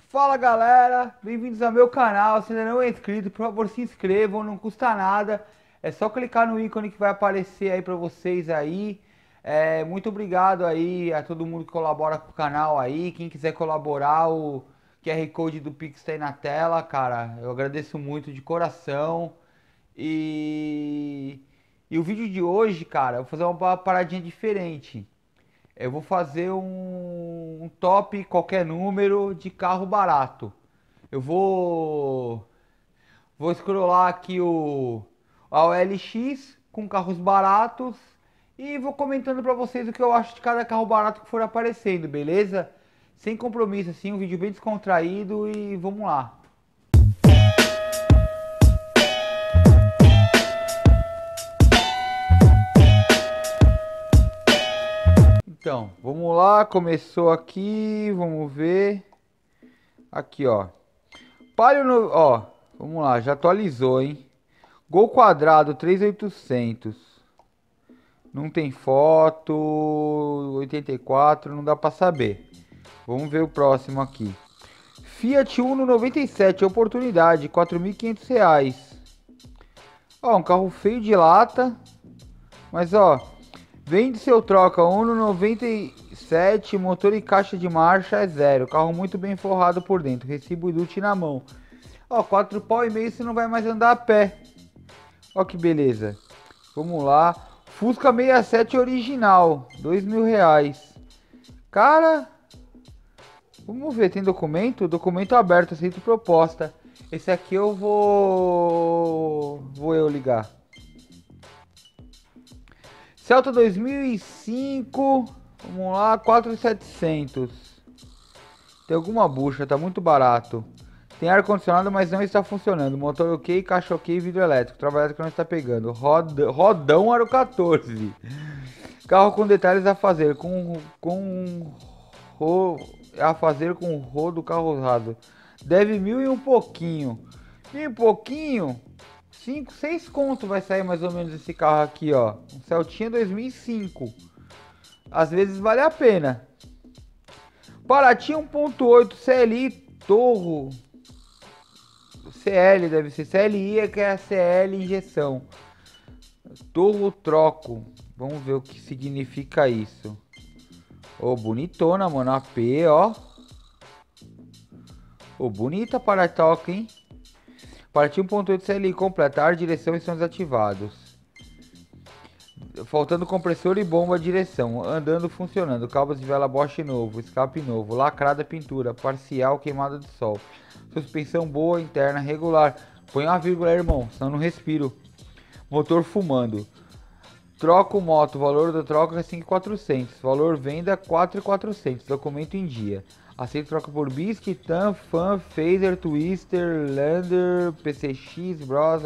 Fala galera, bem-vindos ao meu canal. Se ainda não é inscrito, por favor se inscrevam, não custa nada. É só clicar no ícone que vai aparecer aí pra vocês aí. Muito obrigado aí a todo mundo que colabora com o canal aí. Quem quiser colaborar, o QR Code do Pix tá aí na tela, cara. Eu agradeço muito de coração. E, e o vídeo de hoje, cara, eu vou fazer uma paradinha diferente. Eu vou fazer um top qualquer número de carro barato. Eu vou scrollar aqui a OLX com carros baratos e vou comentando pra vocês o que eu acho de cada carro barato que for aparecendo, beleza? Sem compromisso assim, um vídeo bem descontraído e vamos lá. Então, vamos lá, começou aqui, vamos ver. Aqui, ó. Palio no, ó, vamos lá, já atualizou, hein? Gol quadrado 3.800. Não tem foto. 84, não dá pra saber. Vamos ver o próximo aqui. Fiat Uno 97, oportunidade, R$ 4.500. Ó, um carro feio de lata. Mas ó, vende seu troca. Uno 97, motor e caixa de marcha é zero. Carro muito bem forrado por dentro. Recibo DUT na mão. Ó, 4 pau e meio você não vai mais andar a pé. Ó que beleza. Vamos lá. Fusca 67 original. R$ 2.000. Cara, vamos ver. Tem documento? Documento aberto. Aceito proposta. Esse aqui eu vou eu ligar. Celta 2005. Vamos lá. 4.700. Tem alguma bucha. Tá muito barato. Tem ar-condicionado, mas não está funcionando. Motor ok, caixa ok, vidro elétrico. Trabalho elétrico não está pegando. Rodão aro 14. Carro com detalhes a fazer. A fazer com rodo carro usado. Deve 1.000 e um pouquinho. 1.000 e um pouquinho. 5, 6 conto vai sair mais ou menos esse carro aqui, ó. Um Celtinha 2005. Às vezes vale a pena. Paraty 1.8 CLI Torro. CL deve ser. CLI é que é a CL injeção. Torro troco. Vamos ver o que significa isso. Ô, bonitona, mano. AP, ó. Ô, bonita para toque, hein? Partiu 1.8 CLI completar, direção e são desativados. Faltando compressor e bomba direção. Andando funcionando. Cabos de vela Bosch novo. Escape novo. Lacrada pintura. Parcial queimada de sol. Suspensão boa, interna, regular. Põe uma vírgula, irmão, senão não respiro. Motor fumando. Troco moto, valor da troca é 5.400. Valor venda 4.400. Documento em dia. Aceito troca por bis, TAM, Fan, Phaser, Twister, Lander, PCX, Bros.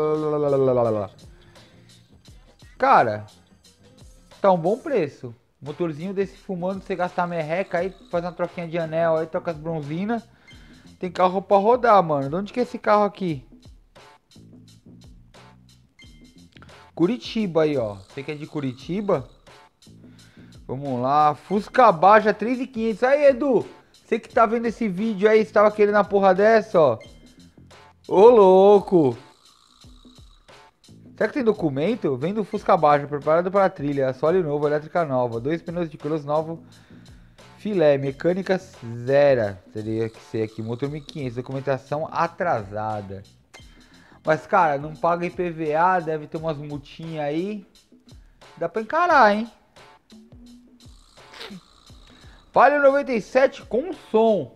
Cara, tá um bom preço. Motorzinho desse fumando, você gastar merreca aí, faz uma troquinha de anel aí, troca as bronzinas. Tem carro pra rodar, mano. De onde que é esse carro aqui? Curitiba aí, ó. Você que é de Curitiba? Vamos lá. Fusca Baja 3.500. Aí, Edu. Você que tá vendo esse vídeo aí, você tava querendo a porra dessa, ó. Ô, louco. Será que tem documento? Vem do Fusca Baja, preparado para a trilha. Assoalho novo, elétrica nova. 2 pneus de cross novo. Filé, mecânica zero, teria que ser aqui, motor 1.500, documentação atrasada. Mas cara, não paga IPVA, deve ter umas multinhas aí. Dá pra encarar, hein? Palio 97 com som.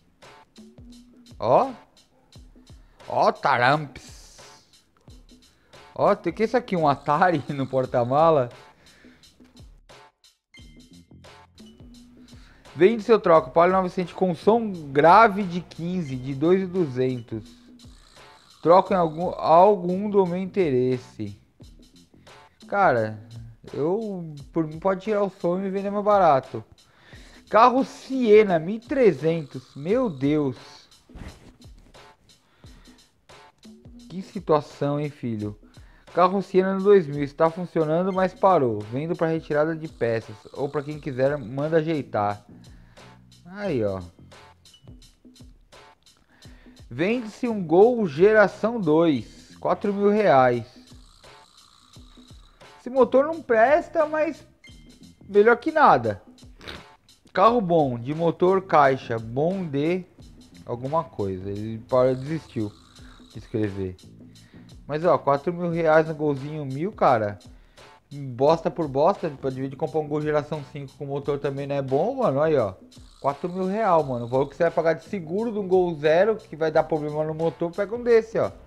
Ó. Ó, taramps. Ó, tem que isso aqui, um Atari no porta-mala. Vende seu troco, Palio 900 com som grave de 15, de 2.200. Troco em algum do meu interesse. Cara, por mim pode tirar o som e me vender mais barato. Carro Siena 1.300, meu Deus. Que situação, hein, filho. Carro Siena no 2000, está funcionando, mas parou. Vendo para retirada de peças. Ou para quem quiser, manda ajeitar. Aí, ó. Vende-se um Gol geração 2, 4 mil reais. Esse motor não presta, mas melhor que nada. Carro bom, de motor caixa, bom de alguma coisa. Ele desistiu de escrever. Mas ó, 4 mil reais no Golzinho 1000, cara. Bosta por bosta, pra dividir comprar um Gol geração 5 com motor também não é bom, mano. Aí ó, 4 mil reais, mano. O valor que você vai pagar de seguro de um Gol zero, que vai dar problema no motor, pega um desse, ó.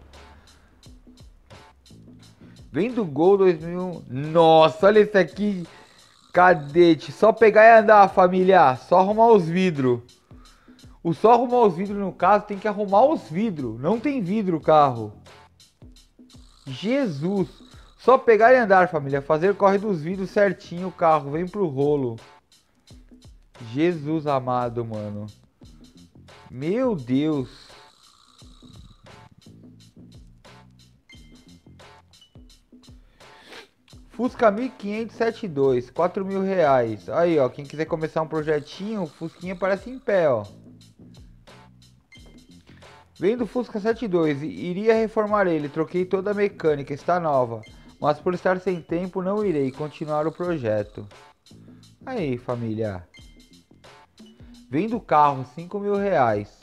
Vem do Gol 2000. Nossa, olha esse aqui. Cadete. Só pegar e andar, família. Só arrumar os vidros. O só arrumar os vidros, no caso, tem que arrumar os vidros. Não tem vidro o carro. Jesus. Só pegar e andar, família. Fazer corre dos vidros certinho o carro. Vem pro rolo. Jesus amado, mano. Meu Deus. Fusca 1572, 4 mil reais. Aí, ó, quem quiser começar um projetinho, o Fusquinha parece em pé, ó. Vendo Fusca 72, iria reformar ele, troquei toda a mecânica, está nova. Mas por estar sem tempo, não irei continuar o projeto. Aí, família. Vendo carro, 5 mil reais.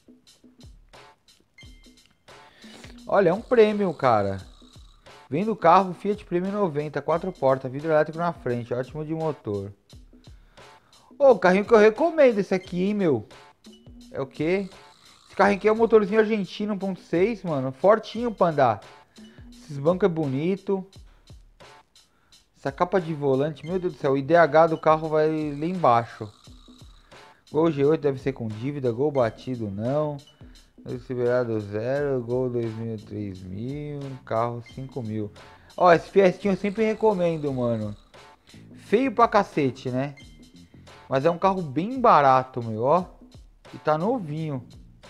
Olha, é um prêmio, cara. Vendo carro Fiat Premium 90, 4 portas, vidro elétrico na frente, ótimo de motor. Ô, o carrinho que eu recomendo esse aqui, hein, meu. É o quê? Esse carrinho aqui é um motorzinho argentino 1.6, mano. Fortinho pra andar. Esses bancos é bonito. Essa capa de volante, meu Deus do céu. O IDH do carro vai lá embaixo. Gol G8 deve ser com dívida. Gol batido não. Liberado zero. Gol 2000, 3000. Carro 5000. Ó, esse Fiestinho eu sempre recomendo, mano. Feio pra cacete, né? Mas é um carro bem barato, meu, ó. E tá novinho.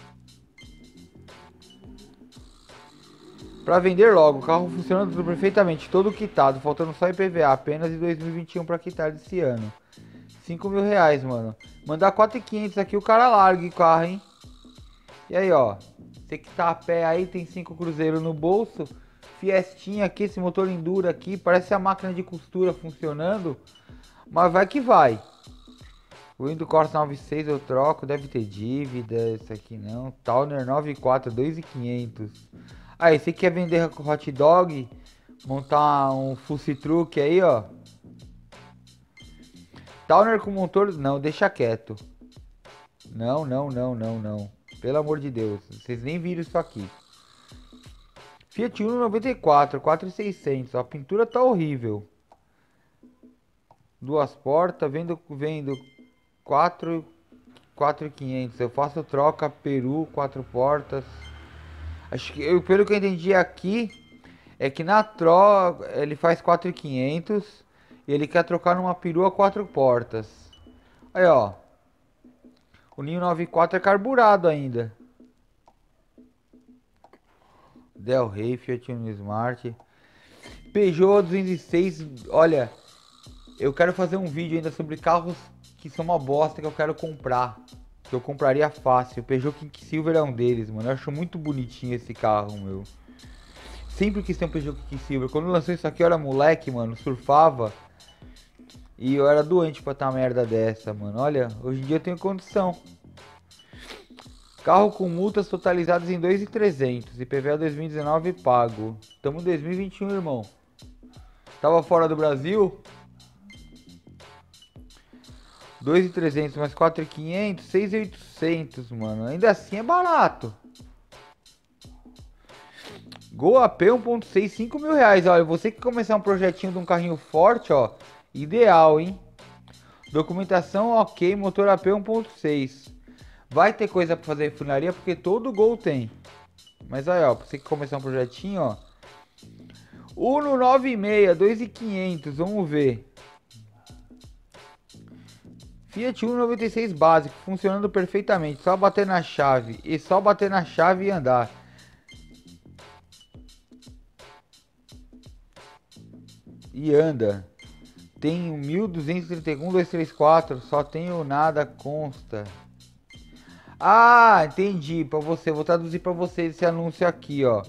Pra vender logo, o carro funcionando perfeitamente, todo quitado, faltando só IPVA, apenas em 2021 pra quitar desse ano. 5 mil reais, mano. Mandar 4.500 aqui, o cara larga o carro, hein? E aí, ó. Você que tá a pé aí, tem 5 cruzeiros no bolso. Fiestinha aqui, esse motor Enduro aqui, parece a máquina de costura funcionando. Mas vai que vai. O Indo Corsa 96 eu troco, deve ter dívida, esse aqui não. Towner 94, 2.500. Aí, você quer vender hot dog, montar um food truck aí, ó. Towner com motor, não, deixa quieto. Não, não, não, não, não. Pelo amor de Deus, vocês nem viram isso aqui. Fiat Uno 94, 4.600, a pintura tá horrível. Duas portas, vendo 4.500. Eu faço troca Peru, 4 portas. Acho que pelo que eu entendi aqui é que na troca ele faz 4.500 e ele quer trocar numa perua 4 portas. Aí, ó. O Ninho 94 é carburado ainda. Del Rey, Fiat Uno Smart. Peugeot 206. Olha, eu quero fazer um vídeo ainda sobre carros que são uma bosta que eu quero comprar. Que eu compraria fácil. O Peugeot Quicksilver é um deles, mano. Eu acho muito bonitinho esse carro, meu. Sempre quis ter um Peugeot Quicksilver. Quando lançou isso aqui eu era moleque, mano. Surfava. E eu era doente pra ter uma merda dessa, mano. Olha, hoje em dia eu tenho condição. Carro com multas totalizadas em 2.300. IPVA 2019 pago. Tamo em 2021, irmão. Tava fora do Brasil. 2.300 mais 4.500, 6.800, mano. Ainda assim é barato. Gol AP 1.6, 5 mil reais. Olha, você que começar um projetinho de um carrinho forte, ó. Ideal, hein? Documentação ok, motor AP 1.6. Vai ter coisa pra fazer refinaria, porque todo Gol tem. Mas aí, ó, pra você que começar um projetinho, ó. Uno 96, 2.500, vamos ver. Fiat Uno 96 básico, funcionando perfeitamente, só bater na chave e andar. E anda. Tenho 1231, 234, só tenho nada consta. Ah, entendi. Pra você, vou traduzir pra você esse anúncio aqui, ó.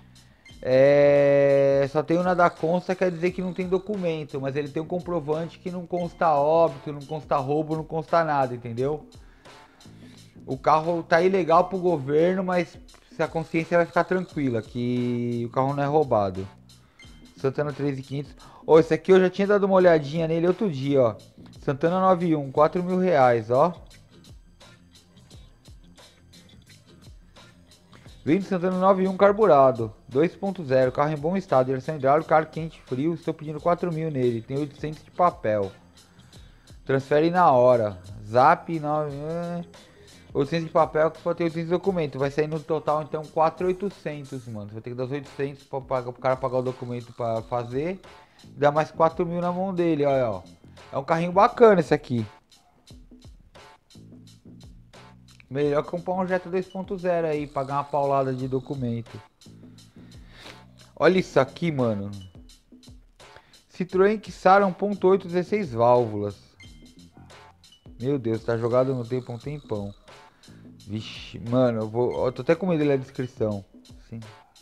É, só tem o nada consta, quer dizer que não tem documento, mas ele tem um comprovante que não consta óbito, não consta roubo, não consta nada, entendeu? O carro tá ilegal pro governo, mas se a consciência vai ficar tranquila, que o carro não é roubado. Santana 3.500. Ô, esse aqui eu já tinha dado uma olhadinha nele outro dia, ó. Santana 91, 4 mil reais, ó. Vem do Santana 91 carburado, 2.0, carro em bom estado, direção hidráulica, ar quente frio, estou pedindo 4 mil nele, tem 800 de papel. Transfere na hora. Zap 9, 800 de papel que só tem 800 de documento. Vai sair no total então 4.800, mano. Você vai ter que dar os 800 para pagar, pro cara pagar o documento para fazer. E dar mais 4 mil na mão dele, olha, ó. É um carrinho bacana esse aqui. Melhor comprar um Jetta 2.0 aí, pagar uma paulada de documento. Olha isso aqui, mano. Citroën Xara 1.8 16 válvulas. Meu Deus, tá jogado no tempo um tempão. Vixe, mano, eu tô até com medo da descrição. Sim.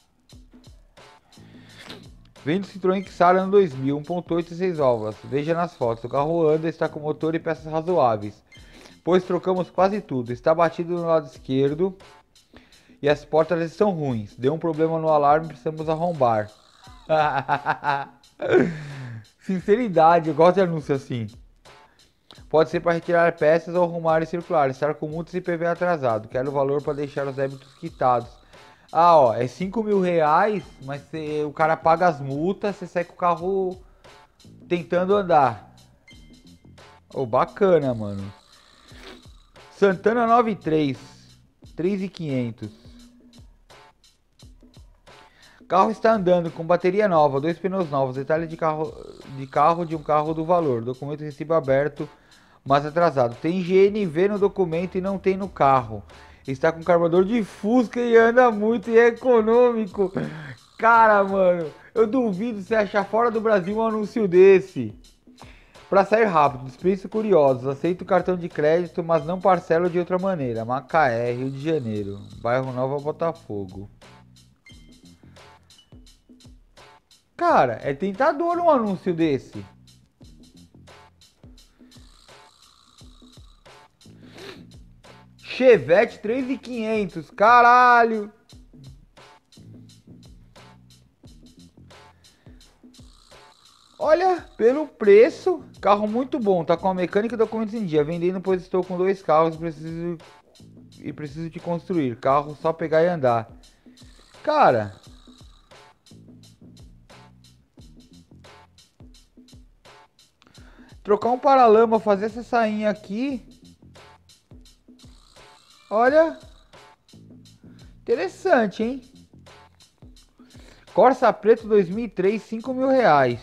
Vem do Citroën Xara ano 2000, 1.8 16 válvulas. Veja nas fotos, o carro anda, está com motor e peças razoáveis. Pois trocamos quase tudo. Está batido no lado esquerdo e as portas estão ruins. Deu um problema no alarme, precisamos arrombar. Sinceridade, eu gosto de anúncio assim. Pode ser para retirar peças ou arrumar e circular. Estar com multas e PV atrasado. Quero o valor para deixar os débitos quitados. Ah, ó, é 5 mil reais, mas o cara paga as multas, você sai com o carro tentando andar. Oh, bacana, mano. Santana 93, 3.500. Carro está andando com bateria nova, 2 pneus novos, detalhe de um carro do valor. Documento recibo aberto, mas atrasado. Tem GNV no documento e não tem no carro. Está com carburador de Fusca e anda muito e é econômico. Cara, mano, eu duvido você achar fora do Brasil um anúncio desse. Para sair rápido, dispenso curiosos. Aceito cartão de crédito, mas não parcelo de outra maneira. Macaé, Rio de Janeiro. Bairro Nova Botafogo. Cara, é tentador um anúncio desse. Chevette 3.500, caralho. Olha, pelo preço, carro muito bom, tá com a mecânica e documentos em dia. Vendendo, pois estou com 2 carros e preciso de construir. Carro só pegar e andar. Cara, trocar um paralama, fazer essa sainha aqui. Olha, interessante, hein? Corsa Preto 2003, 5 mil reais.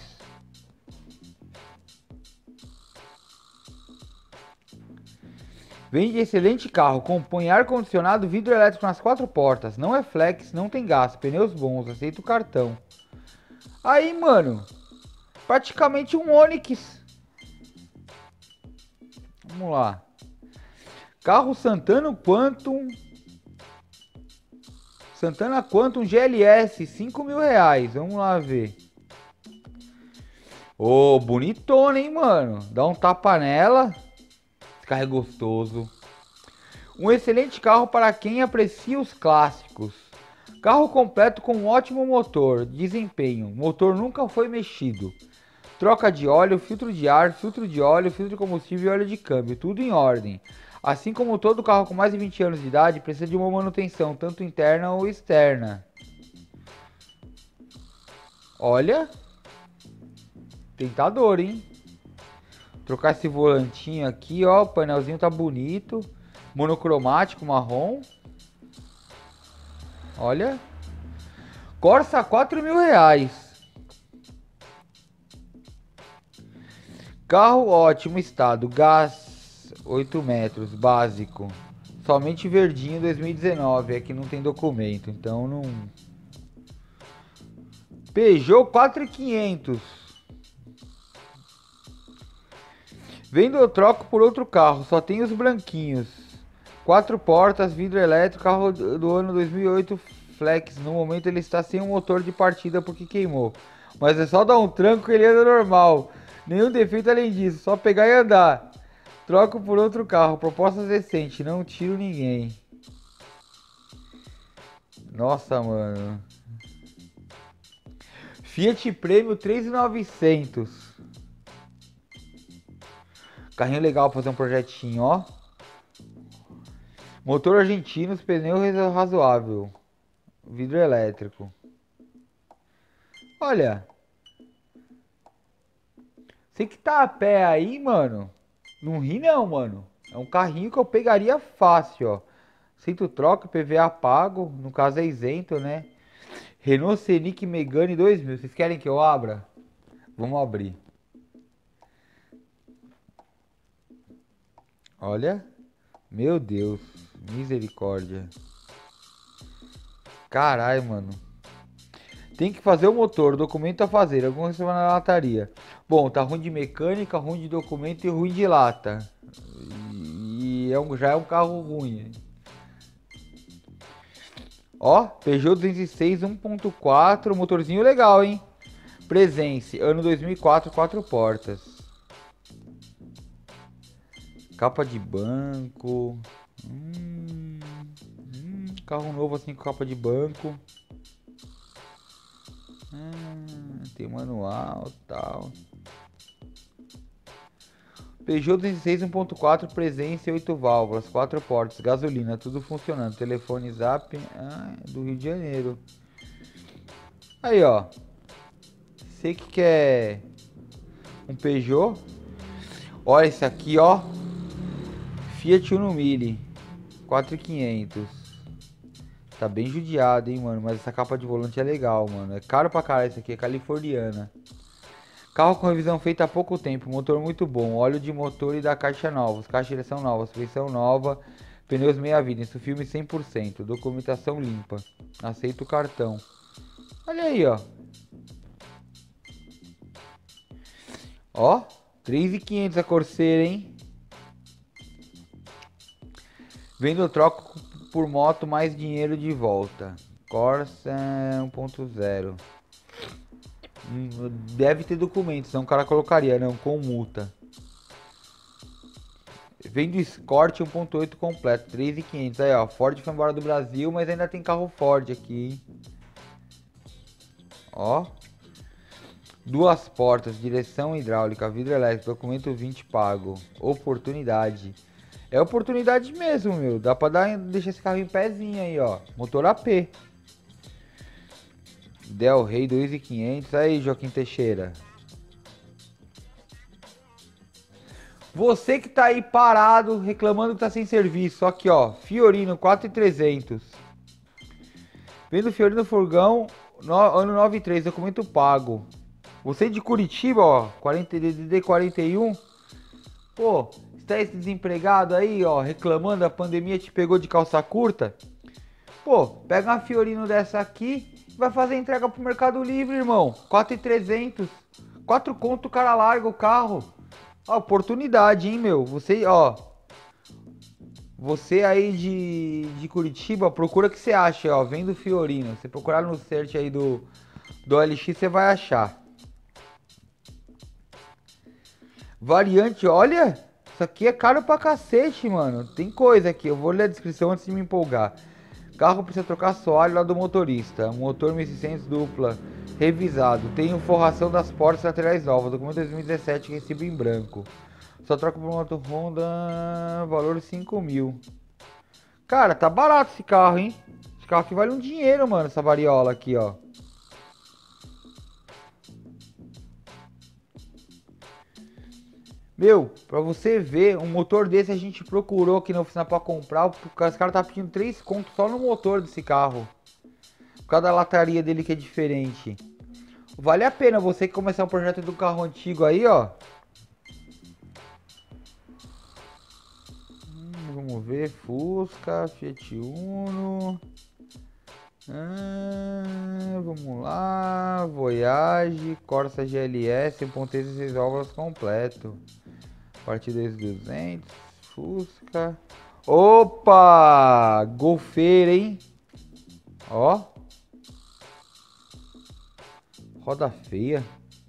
Vende excelente carro, compõe ar-condicionado, vidro elétrico nas 4 portas. Não é flex, não tem gás, pneus bons, aceita o cartão. Aí, mano, praticamente um Onix. Vamos lá. Carro Santana Quantum. Santana Quantum GLS, 5 mil reais. Vamos lá ver. Ô, bonitona, hein, mano. Dá um tapa nela. Esse carro é gostoso. Um excelente carro para quem aprecia os clássicos. Carro completo com um ótimo motor, desempenho. Motor nunca foi mexido. Troca de óleo, filtro de ar, filtro de óleo, filtro de combustível e óleo de câmbio. Tudo em ordem. Assim como todo carro com mais de 20 anos de idade, precisa de uma manutenção, tanto interna ou externa. Olha. Tentador, hein? Trocar esse volantinho aqui, ó. O painelzinho tá bonito. Monocromático, marrom. Olha. Corsa 4 mil reais. Carro ótimo estado. Gás 8 metros, básico. Somente verdinho 2019. Aqui não tem documento, então não. Peugeot 4500. Vendo eu troco por outro carro, só tem os branquinhos. 4 portas, vidro elétrico, carro do ano 2008 Flex. No momento ele está sem um motor de partida porque queimou. Mas é só dar um tranco que ele anda normal. Nenhum defeito além disso, só pegar e andar. Troco por outro carro, propostas decentes, não tiro ninguém. Nossa, mano. Fiat Prêmio 3.900. Carrinho legal pra fazer um projetinho, ó. Motor argentino, pneu razoável. Vidro elétrico. Olha. Você que tá a pé aí, mano. Não ri não, mano. É um carrinho que eu pegaria fácil, ó. Cinto troca, PVA pago. No caso é isento, né? Renault Scenic Megane 2000. Vocês querem que eu abra? Vamos abrir. Olha. Meu Deus. Misericórdia. Caralho, mano. Tem que fazer o motor, documento a fazer. Alguns você vai na lataria. Bom, tá ruim de mecânica, ruim de documento e ruim de lata. E já é um carro ruim. Ó, Peugeot 206 1.4, motorzinho legal, hein? Presence, ano 2004, 4 portas. Capa de banco. Carro novo assim com capa de banco. Tem manual e tal. Peugeot 206 1.4, Presence 8 válvulas, 4 portas, gasolina, tudo funcionando. Telefone Zap, do Rio de Janeiro. Aí, ó. Você que quer um Peugeot. Olha esse aqui, ó. Fiat Uno Mille 4.500. Tá bem judiado, hein, mano. Mas essa capa de volante é legal, mano. É caro pra caralho isso aqui, é californiana. Carro com revisão feita há pouco tempo, motor muito bom, óleo de motor e da caixa novos, caixa de direção nova, suspensão nova, pneus meia vida, isso filme 100%, documentação limpa, aceito o cartão. Olha aí, ó. Ó, 3.500 a Corsair, hein? Vendo troco por moto mais dinheiro de volta. Corsa 1.0. Deve ter documentos, senão o cara colocaria, não, com multa. Vendo Escort 1.8 completo, 3.500. Aí, ó, Ford foi embora do Brasil, mas ainda tem carro Ford aqui, hein? Ó. Duas portas, direção hidráulica, vidro elétrico, documento 20 pago. Oportunidade. É oportunidade mesmo, meu. Dá pra deixar esse carro em pezinho aí, ó. Motor AP. Del Rey 2.500. Aí, Joaquim Teixeira. Você que tá aí parado, reclamando que tá sem serviço. Aqui, ó. Fiorino 4.300. Vendo Fiorino Furgão, ano 93, documento pago. Você de Curitiba, ó. 40 DDD 41. Pô, está desempregado aí, ó. Reclamando, a pandemia te pegou de calça curta. Pô, pega uma Fiorino dessa aqui. Vai fazer entrega pro Mercado Livre, irmão. 4.300. 4 conto o cara larga o carro. Ó, oportunidade, hein, meu. Você, ó. Você aí de Curitiba, procura o que você acha, ó. Vendo Fiorino. Você procurar no search aí do OLX, você vai achar. Variante, olha. Isso aqui é caro pra cacete, mano. Tem coisa aqui. Eu vou ler a descrição antes de me empolgar. Carro precisa trocar assoalho lá do motorista. Motor 1600 dupla. Revisado. Tem forração das portas laterais novas. Documento 2017, recibo em branco. Só troca por moto Honda. Valor 5.000. Cara, tá barato esse carro, hein? Esse carro aqui vale um dinheiro, mano. Essa variola aqui, ó. Meu, pra você ver, um motor desse a gente procurou aqui na oficina pra comprar. Porque os caras tá pedindo 3 contos só no motor desse carro. Por causa da lataria dele que é diferente. Vale a pena você que começar um projeto do carro antigo aí, ó. Vamos ver, Fusca, Fiat Uno. Vamos lá, Voyage, Corsa GLS, 1.16 válvulas completo. Parte 2.200, Fusca. Opa! Golfeira, hein? Ó. Roda feia.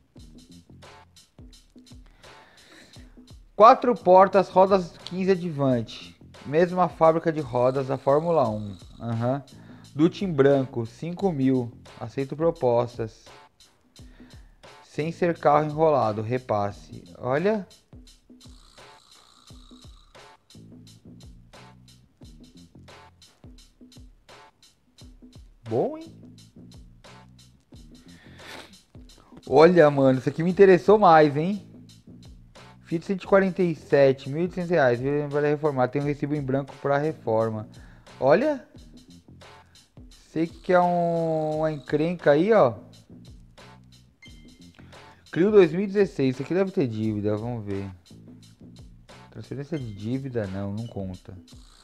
4 portas, rodas 15 Advante. Mesma fábrica de rodas da Fórmula 1. Aham. Dutch em branco, 5.000. Aceito propostas. Sem ser carro enrolado, repasse. Olha. Bom, hein? Olha, mano, isso aqui me interessou mais, hein? Fiat 147, R$ 1.800. Para reformar. Tem um recibo em branco para reforma. Olha. Sei que é uma encrenca aí, ó. Clio 2016. Isso aqui deve ter dívida. Vamos ver. Transferência de dívida? Não conta.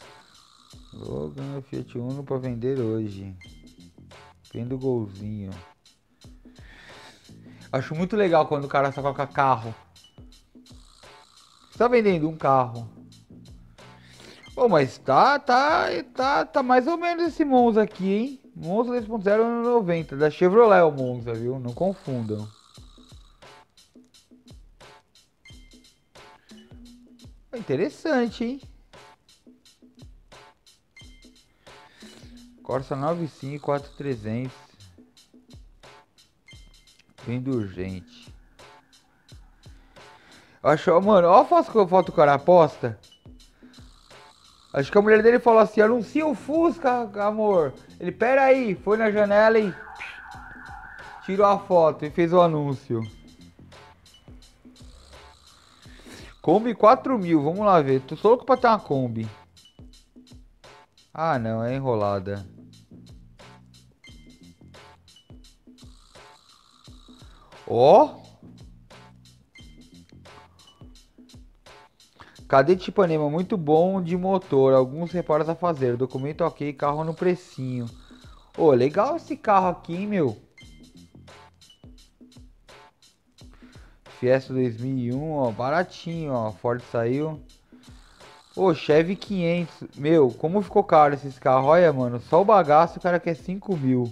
Logan Fiat Uno para vender hoje. Vendo golzinho. Acho muito legal quando o cara só coloca carro. Você tá vendendo um carro. Pô, mas tá mais ou menos esse Monza aqui, hein? Monza 2.0 ano 90, da Chevrolet o Monza, viu? Não confundam. Interessante, hein? Corsa 95 4300. Vendo urgente. Acho, mano, ó a foto que o cara posta. Acho que a mulher dele falou assim: anuncia o Fusca, amor. Ele, pera aí, foi na janela e tirou a foto e fez o anúncio. Kombi 4.000, vamos lá ver. Tô só louco pra ter uma Kombi. Ah, não, é enrolada. Ó. Cadete Ipanema, muito bom de motor. Alguns reparos a fazer. Documento ok, carro no precinho. Ô, legal esse carro aqui, hein, meu. Fiesta 2001, ó, baratinho, ó. Ford saiu. Ô, Chevy 500. Meu, como ficou caro esses carros? Olha, mano, só o bagaço o cara quer 5.000.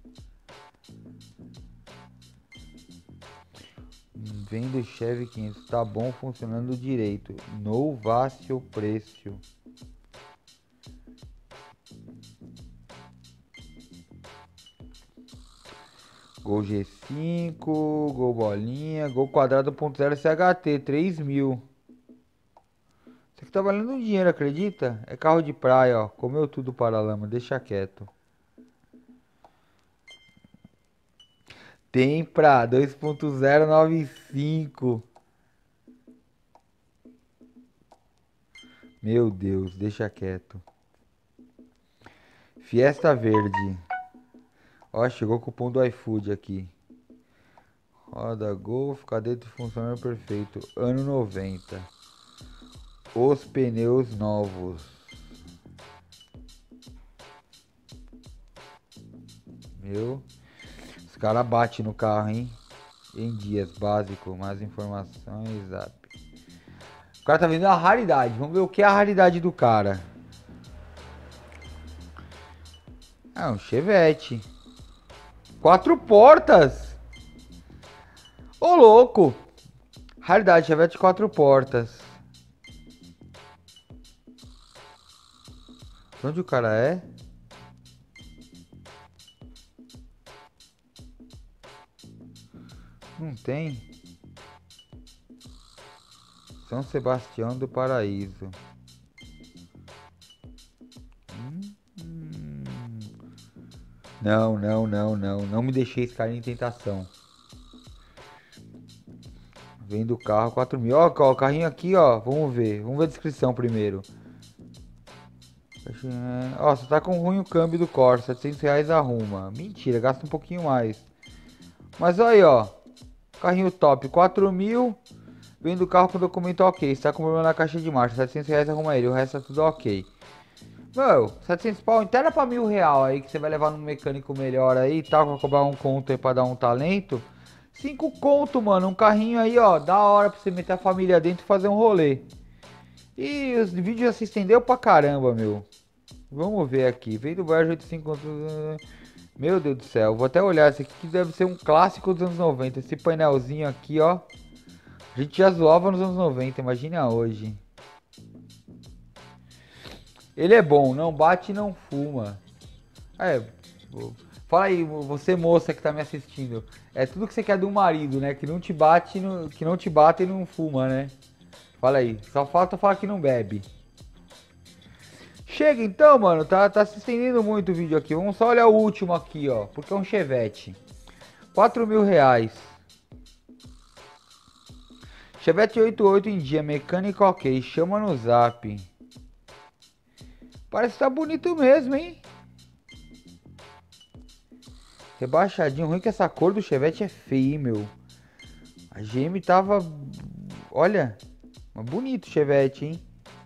Vendo Chevy 500, tá bom, funcionando direito. No vácio preço. Gol G5, Gol bolinha, Gol quadrado 1.0 CHT, 3.000. Isso aqui tá valendo um dinheiro, acredita? É carro de praia, ó. Comeu tudo para lama, deixa quieto. Tem pra 2.095. Meu Deus, deixa quieto. Fiesta verde. Ó, chegou o cupom do iFood aqui. Roda Golf, cadete funcionando perfeito. Ano 90. Os pneus novos. Meu. Os caras batem no carro, hein? Em dias, básico. Mais informações, zap. O cara tá vendo a raridade. Vamos ver o que é a raridade do cara. Ah, um Chevette. 4 portas. Ô, louco. Raridade, Chevette 4 portas. Onde o cara é? Não tem. São Sebastião do Paraíso. Não. Não me deixei esse cara em tentação. Vendo o carro 4.000. Ó, o carrinho aqui, ó. Vamos ver. Vamos ver a descrição primeiro. Ó, você tá com ruim o câmbio do Corsa. R$ 700 arruma. Mentira, gasta um pouquinho mais. Mas aí, ó. Carrinho top, 4.000. Vendo o carro com documento ok. Está com problema na caixa de marcha. R$ 700 arruma ele. O resto tá tudo ok. Meu, 700 pau, inteira pra R$ 1.000 aí, que você vai levar num mecânico melhor aí e tal, vai cobrar um conto aí pra dar um talento. 5 conto, mano, um carrinho aí, ó, da hora pra você meter a família dentro e fazer um rolê. E os vídeos já se estendeu pra caramba, meu. Vamos ver aqui. Vem do Voyage 85. Meu Deus do céu. Vou até olhar esse aqui que deve ser um clássico dos anos 90. Esse painelzinho aqui, ó. A gente já zoava nos anos 90. Imagina hoje. Ele é bom. Não bate e não fuma. É. Fala aí, você moça que tá me assistindo. É tudo que você quer do marido, né? Que não te bate, que não te bate e não fuma, né? Fala aí. Só falta falar que não bebe. Chega então, mano. Tá se estendendo muito o vídeo aqui. Vamos só olhar o último aqui, ó. Porque é um Chevette. 4.000 reais. Chevette 88 em dia. Mecânico ok. Chama no zap. Parece que tá bonito mesmo, hein? Rebaixadinho. Ruim que essa cor do Chevette é feia, hein, meu. A GM tava... Olha. Bonito o Chevette, hein?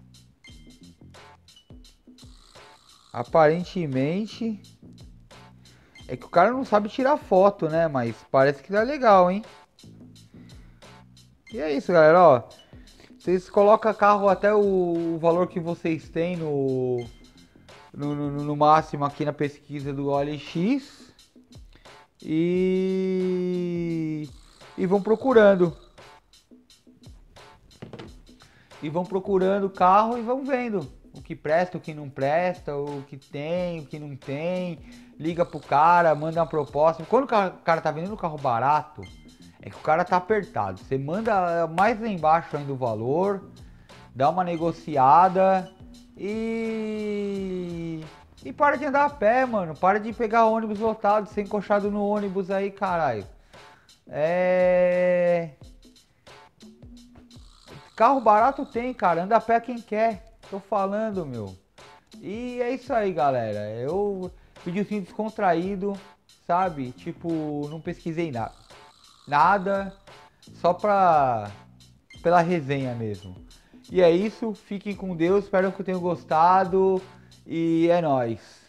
Aparentemente... É que o cara não sabe tirar foto, né? Mas parece que tá legal, hein? E é isso, galera, ó. Vocês colocam carro até o valor que vocês têm no máximo aqui na pesquisa do OLX. E vão procurando. E vão procurando carro e vão vendo o que presta, o que não presta, o que tem, o que não tem. Liga pro cara, manda uma proposta. Quando o cara tá vendendo um carro barato, é que o cara tá apertado. Você manda mais lá embaixo ainda o valor, dá uma negociada e para de andar a pé, mano. Para de pegar ônibus lotado, ser encoxado no ônibus aí, caralho. Carro barato tem, cara. Anda a pé quem quer. Tô falando, meu. E é isso aí, galera. Eu pedi assim descontraído, sabe? Tipo, não pesquisei nada. Nada. Só pela resenha mesmo. E é isso. Fiquem com Deus. Espero que tenham gostado. E é nóis.